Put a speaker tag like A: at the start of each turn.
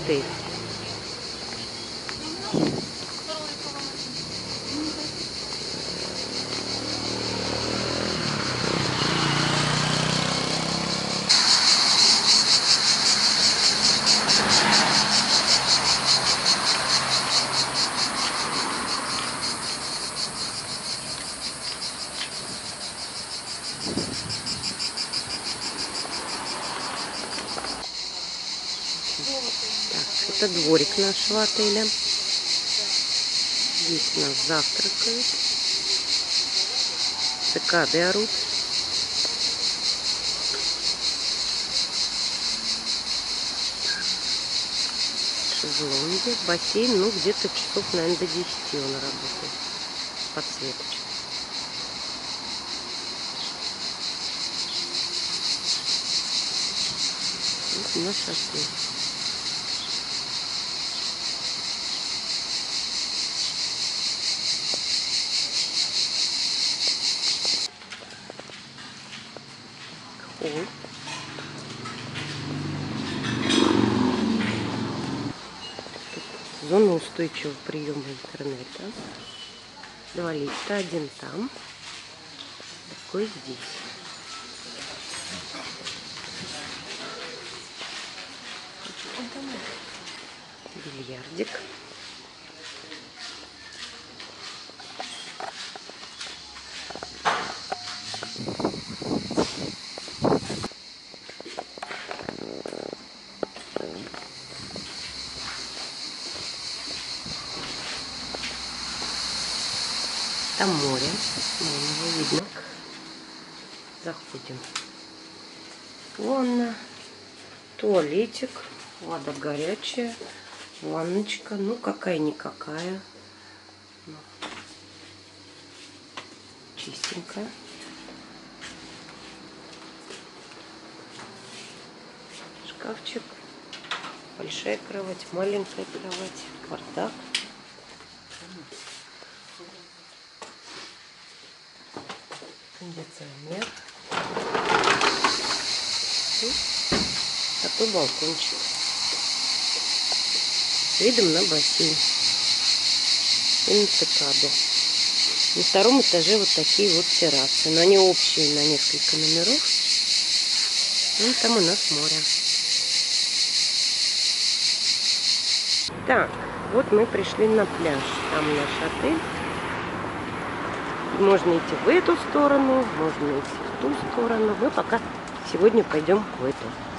A: отель. Так, это дворик нашего отеля. Здесь у нас завтракают. Цикады орут. Шезлонги. Бассейн, ну, где-то часов, наверное, до 10 он работает. Подсветочка. Вот наш отель. Холл. Зона устойчивого приема интернета. 2 лифта, один там, такой здесь. Бильярдик. Там море, его видно. Заходим. Ванна, туалетик, вода горячая, ванночка, ну какая-никакая, чистенькая. Шкафчик, большая кровать, маленькая кровать, бардак. Кондиционер. И такой балкончик с видом на бассейн и на цикаду. На втором этаже вот такие вот террасы, но они общие на несколько номеров. Ну, там у нас море. Так, вот мы пришли на пляж. Там наш отель. Можно идти в эту сторону, можно идти в ту сторону. Мы пока сегодня пойдем в эту.